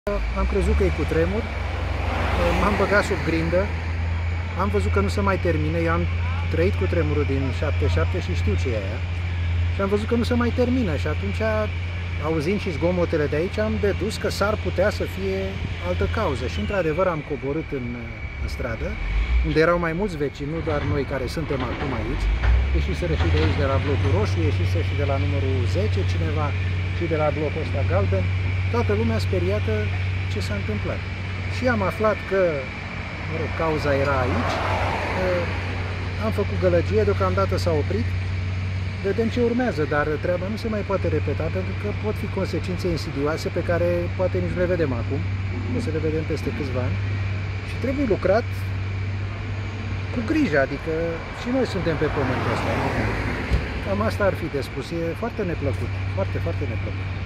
Am crezut că e cu tremur, m-am băgat sub grindă, am văzut că nu se mai termină, eu am trăit cu tremurul din 77 și știu ce e aia. Și am văzut că nu se mai termină și atunci, auzind și zgomotele de aici, am dedus că s-ar putea să fie altă cauză. Și într-adevăr am coborât în stradă, unde erau mai mulți vecini, nu doar noi care suntem acum aici. Ieșiseră și de aici, de la blocul roșu, ieșise și de la numărul 10 cineva, și de la blocul ăsta galben. Toată lumea speriată ce s-a întâmplat. Și am aflat că, mă rog, cauza era aici, am făcut gălăgie, deocamdată s-a oprit, vedem ce urmează, dar treaba nu se mai poate repeta pentru că pot fi consecințe insidioase pe care poate nici nu le vedem acum, o să le vedem peste câțiva ani și trebuie lucrat cu grijă, adică și noi suntem pe pământul ăsta. Cam asta ar fi de spus, e foarte neplăcut, foarte, foarte neplăcut.